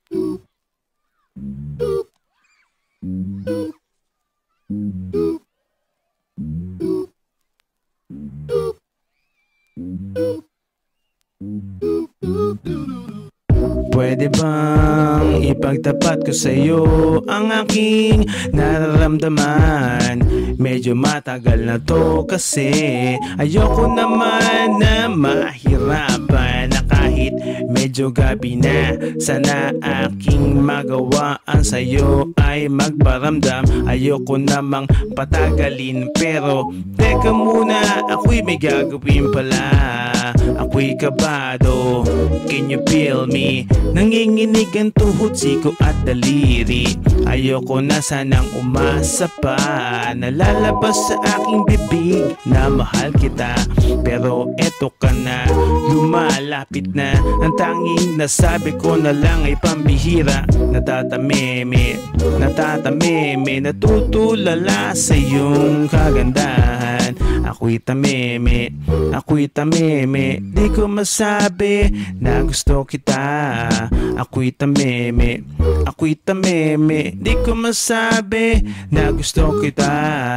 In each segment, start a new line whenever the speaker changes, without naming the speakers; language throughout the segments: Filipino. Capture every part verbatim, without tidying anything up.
Pwede bang ipagtapat ko sa'yo ang aking nararamdaman? Medyo matagal na to kasi ayoko naman na mahirapan, na kahit medyo gabi na sana aking magawaan sa'yo ay magparamdam. Ayoko namang patagalin pero teka muna, ako'y may gagawin pala. Ako'y kabado, can you feel me? Nanginginig ang tuhod, siko at daliri. Ayoko na sanang umasa pa, nalalabas sa aking bibig na mahal kita. Pero eto ka na, lumalapit na. Ang tanging nasabi ko na lang ay pambihira. Natatameme, natatameme, natutulala sa iyong kagandahan. Ako'y tameme, ako'y tameme, di ko masabi na gusto kita. Ako'y tameme, ako'y tameme, di ko masabi na gusto kita.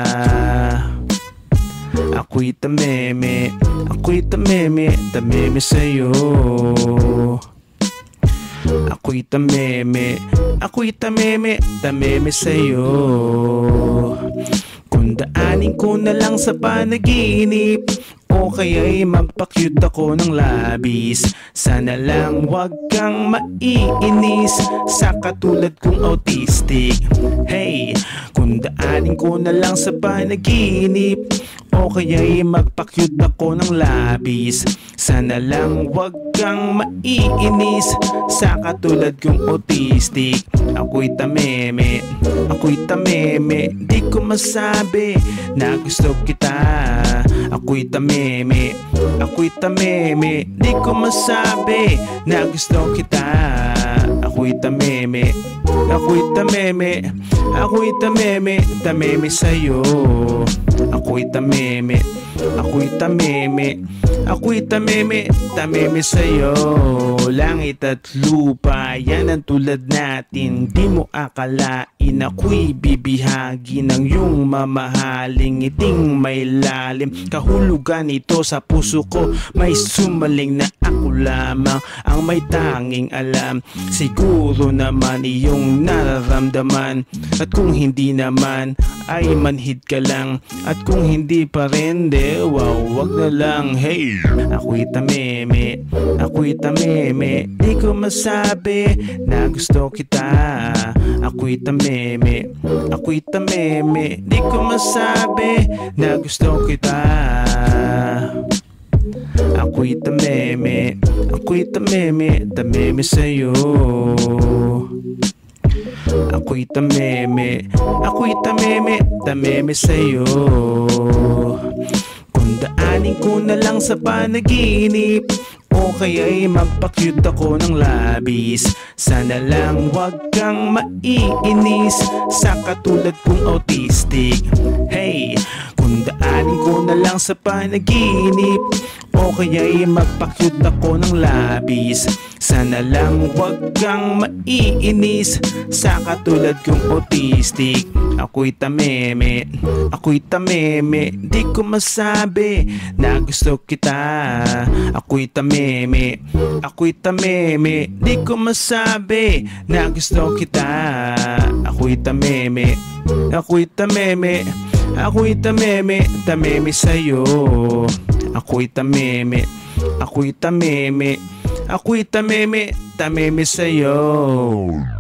Ako'y tameme, ako'y tameme, tameme sa'yo. Ako'y tameme, ako'y tameme, tameme sa'yo. Kung daanin ko na lang sa panaginip o kaya'y magpa-cute ako ng labis, sana lang wag kang maiinis sa katulad kong autistic. Hey, kung daanin ko na lang sa panaginip o kaya'y magpa-cute ako ng labis, sana lang wag kang maiinis sa katulad kong autistic. Ako'y tameme, ako'y tameme, di ko masabi na gusto kita. Ako'y tameme, ako'y tameme, di ko masabi na gusto kita. Ako'y tameme, ako'y tameme, ako'y tameme, tameme sa'yo. Ako'y tameme, ako'y tameme, ako'y tameme, tameme sa'yo. Langit at lupa, yan ang tulad natin. Di mo akalain ako'y bibihagi ng iyong mamahaling ngiting may lalim. Kahulugan ito sa puso ko, may sumaling na ako lamang ang may tanging alam. Siguro naman iyong nararamdaman, at kung hindi naman ay manhid ka lang. At kung hindi pa rin, de wow, wag na lang. Hey, ako'y tameme, ako'y tameme, di ko masabi na gusto kita. Ako'y tameme, ako'y tameme, di ko masabi na gusto kita. Ako'y tameme, ako'y tameme, tameme sa'yo. Ako'y tameme, ako'y tameme, tameme sa'yo. Kung daanin ko na lang sa panaginip o kaya'y magpa-cute ako ng labis, sana lang wag kang maiinis sa katulad kong autistic. Hey, kung daanin ko na lang sa panaginip o kaya'y magpa-cute ako ng labis, sana lang wag kang maiinis sa katulad kong autistic. Ako'y tameme, ako'y tameme, di ko masabi na gusto kita. Ako'y tameme, ako'y tameme, di ko masabi na gusto kita. Ako'y tameme, ako'y tameme, ako'y tameme, tameme sa'yo. Ako'y tameme, ako'y tameme, ako'y tameme, tameme sa'yo.